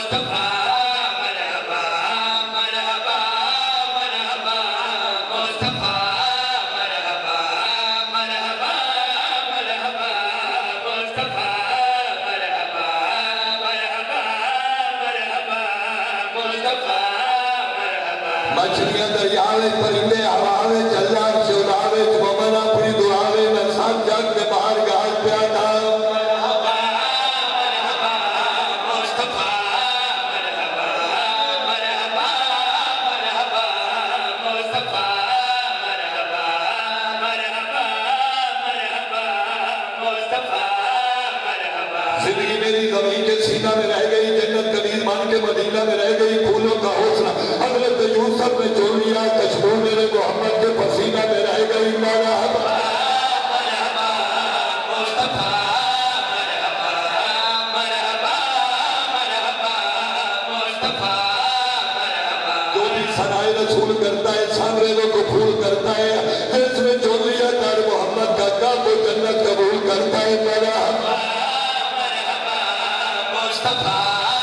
مچھلیاں دریاوے پرندے ہواوے چلاوے چولاوے مومنا پوری دعاوے میں سب جگ کے باہر گاہ پیا تھا مرحبا مرحبا مصطفیٰ مرحبا مرحبا مرحبا مصطفیٰ مرحبا مرحبا مرحبا مصطفیٰ مرحبا زندگی میری زمین کے سینہ میں رہ گئی جنت کنیز مان کے مدینہ میں رہ گئی پھولوں کا حوصلہ حضرت یوسف نے جو لیا کشمیر میرے محمد کے پسینہ میں رہ گئی مرحبا مرحبا مصطفیٰ مرحبا مرحبا مرحبا مصطفیٰ مرحبا جو بھی ثنائے رسول کرتا ہے سامریزوں کو پھول کرتا ہے جس میں جو لیا در محمد کا کام وہ جنت قبول کرتا ہے مرحبا مرحبا مصطفیٰ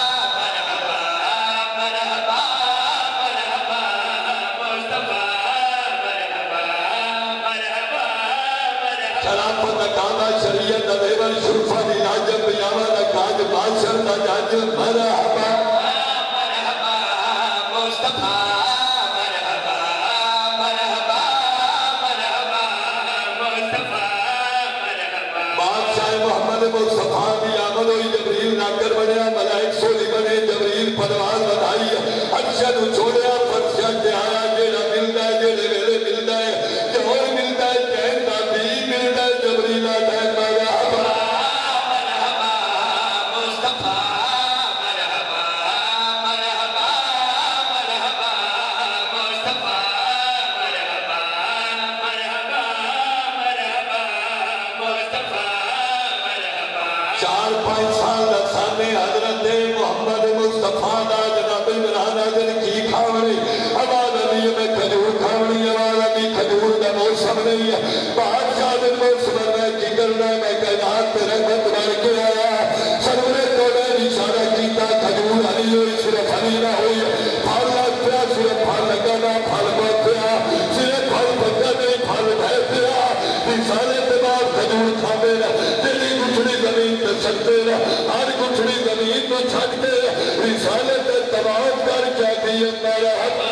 شرافت اکاما شریعت علیور شرفہ نیلاجم بیاوہ نکاج بادشر نجاج مرحبا مرحبا مصطفیٰ مرحبا مرحبا مرحبا مصطفیٰ مرحبا بادشاہ محمد مصطفیٰ بھی آمد ہوئی جبریل ناکر بنیا ملائک سولی بنے جبریل پرواز بدھائی عرشد چھوڑیا فرشد دے آیا جیڑا ملتا ہے جیڑے ویلے ملتا ہے جہور ملتا ہے چین تابی ملتا ہے جبریل آتا ہے مرحبا مرحبا مصطفیٰ مرحبا مرحبا مرحبا مصطفیٰ مرحبا مرحبا مرحبا مصطفیٰ مرحبا 4-5 سال سامنے حضرت محمد مصطفیٰ دا جناب عمران آجن کی کھاوڑی ہمارا نبی میں کھجور کھاوڑی ہمارا بھی کھجور دا موسم نہیں ہے بادشاہ دن موسم میں کی کرنا ہے میں کائنات پہ رحمت بار کے آیا سرورے توڑے نشارہ کیتا کھجور علی ہوئی صرف علی نہ ہوئی پھال لگ پیا صرف پھال لگانا پھال بہت پیا صرف پھال بچہ نہیں پھال بھائی پیا رسالے پہ بعد کھجور کھا میرا دلی کچھڑی زمین پہ سکتے رہا ہر کچھڑی زمین پہ چھکتے رسالے پہ تباہت کر کیا دیئے میرا حق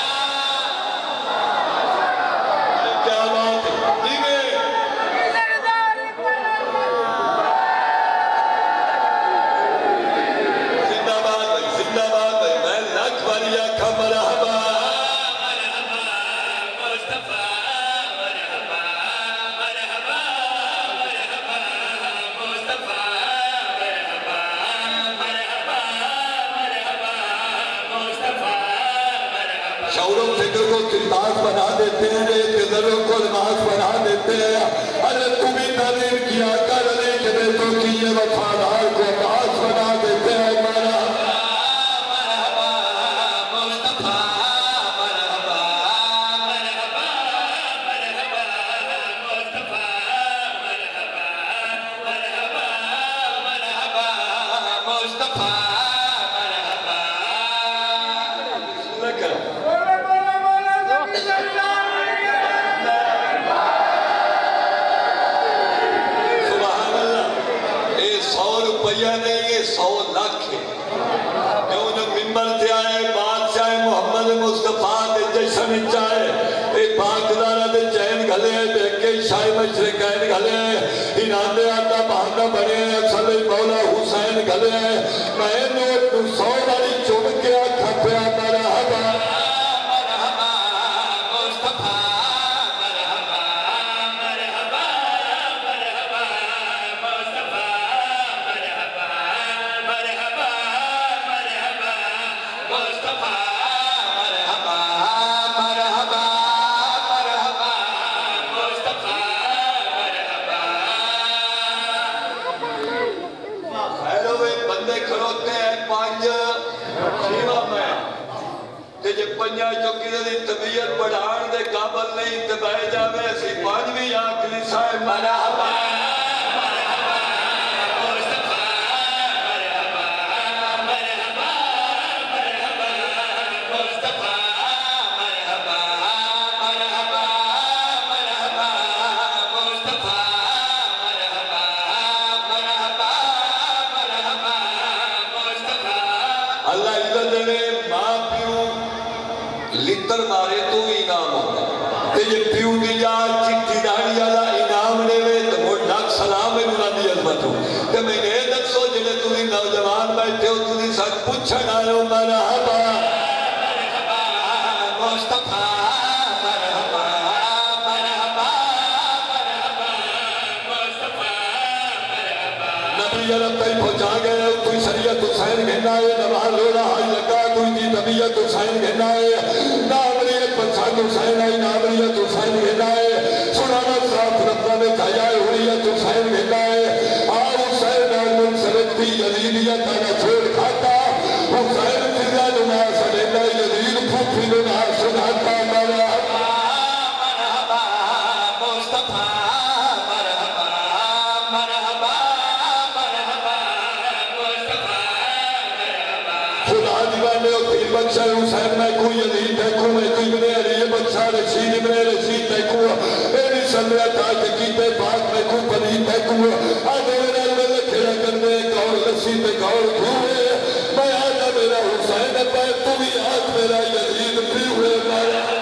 کیا بات دیوے زندہ بات ہے میں لکھ وریا کا مرحبا مرحبا مصطفیٰ مرحبا مرحبا مرحبا مصطفیٰ مرحبا مرحبا مرحبا مصطفیٰ مرحبا شعور و فکر کو کرداز بنا دیتے ہیں ایک نظروں کو نماز بنا دیتے ہیں ارے تمہیں تعلیم کیا کر لے کہ بیٹوں کی یہ وفادار کو باز بنا دیتے ہیں مرحبا مرحبا مصطفیٰ مرحبا مرحبا مرحبا مصطفیٰ مرحبا مرحبا مرحبا مصطفیٰ مرحبا لکر سبحان اللہ اے 100 روپیہ نہیں یہ 100 لاکھ ہے جو ممبر تے آئے بادشاہ محمد مصطفیٰ دے جشن چاہے اے پاکدارہ دے چین گھلے دیکھے شاہ مشرقین گھلے انہاں دے آتا بہانہ بڑے اصل مولا حسین گھلے میں نے 100 والی چوب کے آکھا پہ مرحبا مرحبا مصطفیٰ مرحبا مرحبا مرحبا مصطفیٰ مرحبا مرحبا مرحبا مصطفیٰ مرحبا مرحبا مرحبا مصطفیٰ مرحبا خیر ہوئے بندے کھڑوتے ہیں 5 شیوہ میں تے جے 5 چوکی دی طبیعت بڑھان دے قابل نہیں تے بہ جاوے اسی 5ویں آنکھ نسائے مرحبا مرحبا مصطفیٰ مرحبا مرحبا اللہ عزت نے ماں پیو لتر مارے تو انعام ہوتا ہے تے یہ پیو دیا چٹی داڑی والا انعام دے وے تے مڑ لاکھ سلام ہے انہاں دی عظمت ہو تے میں نے دسو جڑے تسی نوجوان بیٹھے ہو تسی سچ پوچھن آئے ہو مرحبا مرحبا مصطفیٰ مرحبا مرحبا مرحبا مصطفیٰ مرحبا نبی عرب تئی پہنچا گئے کوئی شریعت حسین کہنا ہے نماز روڑا حج لگا کوئی دی طبیعت حسین کہنا ہے نامریت پسند حسین آئی نامریت حسین کہنا ہے سنانا صاحب ربنا میں کھایا ہے حریت حسین کہنا ہے آؤ حسین آمن سرکتی یزیدیت آنا چھوڑ کھاتا حسین فضا نما سلینا یزید پھوپی نما سناتا مرحبا مرحبا مصطفیٰ مرحبا مرحبا مرحبا مصطفیٰ مرحبا خدا دیوانے اور پیر بخشا حسین میں کوئی یزید دیکھوں میں کوئی ابن علی بخشا رشید ابن رشید دیکھوں میری سندرہ تاج کیتے پاک میں کوئی پنید دیکھوں آدھے میرا کھڑا کرنے گور رشید گور گھوئے میں آدھا میرا حسین پہ تو بھی آج میرا یزید بھی ہوئے مرحبا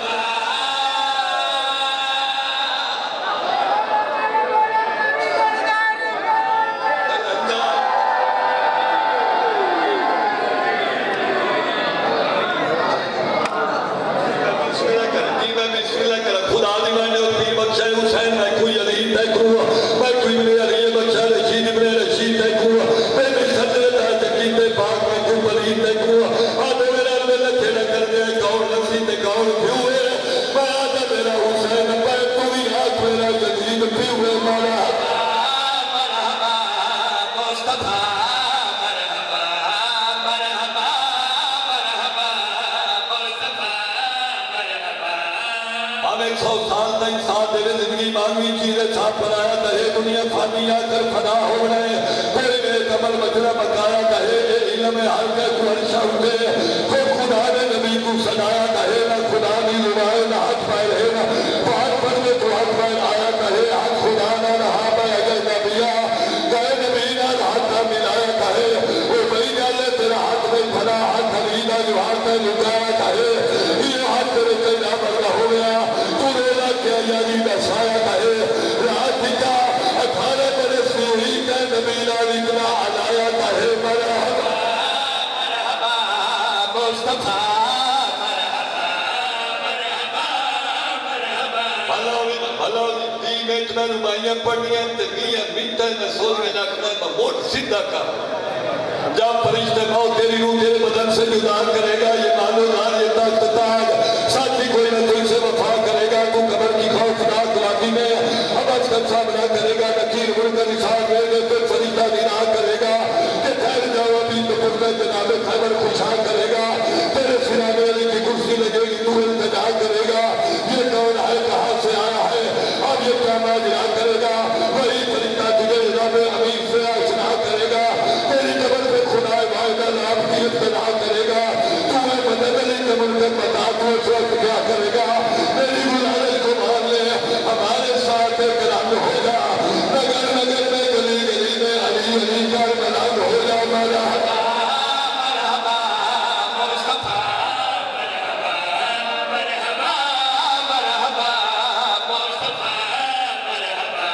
جب فرشتے موت تیری روح تیرے بدن سے جدا کرے گا یہ مانو نار یہ تخت تاج ساتھی کوئی نہ کوئی سے وفا کرے گا تو قبر کی خوفناک وادی میں ابد کا سامنا کرے گا نکیر مڑ کر نثار میں گے پھر فرشتہ ندا کرے گا کہ ٹھہر جاؤ ابھی تو پھر جناب خیبر خوشا کرے گا تیرے سرانے علی کی کرسی لگے گی تو التجا کرے گا یہ کون ہے کہاں سے آیا ہے اب یہ کیا ماجرا کرے گا وہی فرشتہ تجھے جناب امیر سے آشنا کرے گا تیری قبر پہ خدا واحدہ آپ کی ابتدا کرے گا تمہیں مدد علی قبر پہ بتا تو اس وقت کیا کرے گا میری گلالے کو مان لے ہمارے ساتھ ایک رنگ ہوگا نگر نگر میں گلی گلی میں علی علی کا ملان ہوگا مرحبا مرحبا مصطفیٰ مرحبا مرحبا مرحبا مصطفیٰ مرحبا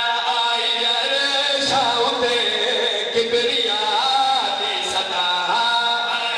آئی عرشہ اٹھے کبریا دی صدا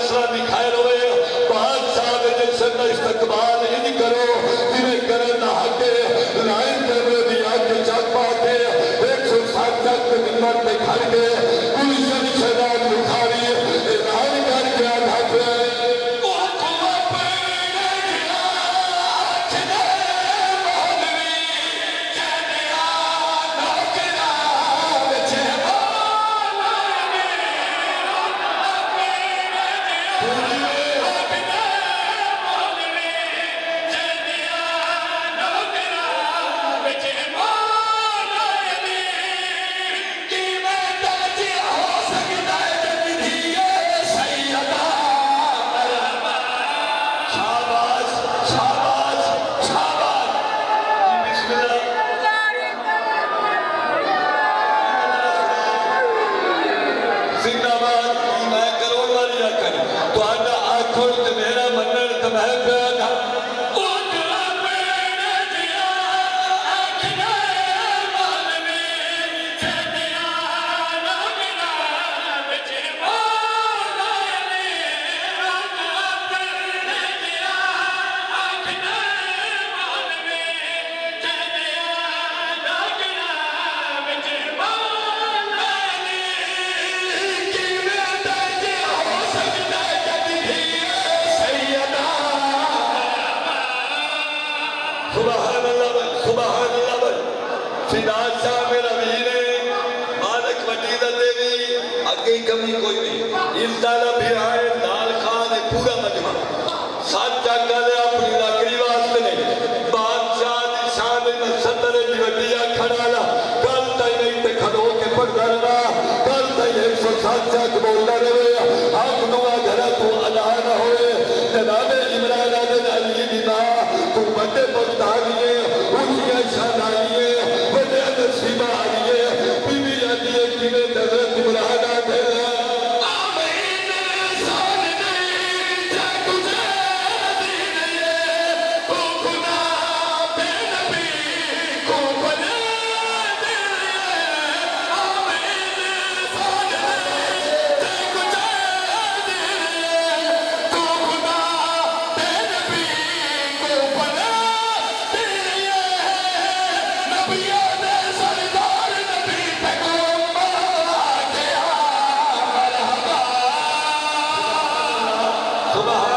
فیصلہ دکھائے ہوئے بادشاہ دے جلسن کا استقبال ان کرو جنہیں کرنا حق لائن کرنے دیا کہ چاک پاتے 160 تک نمبر پہ کھڑ کے گلشن شہدان بخاری اعلان کر کے آدھا پہ کمی کوئی نہیں اس دانا بھی آئے نال خان پورا مجمع ساتھ چاکا لے اپنی لاکری واسطے نہیں بادشاہ دی شان میں صدر جوٹیا کھڑا لا کل تائی نہیں تے کھڑو کے پڑھ کرنا کل تائی 160 چاک بولنا رہے آنکھ دعا گھرہ تو ادا نہ ہوئے جناب عمران آدن علی دی ماں تو بڑے مقتاریے اونچیاں شان آئیے بڑے نصیبہ آئیے بی بی آدیے کینے حضرت عمران آدن صبح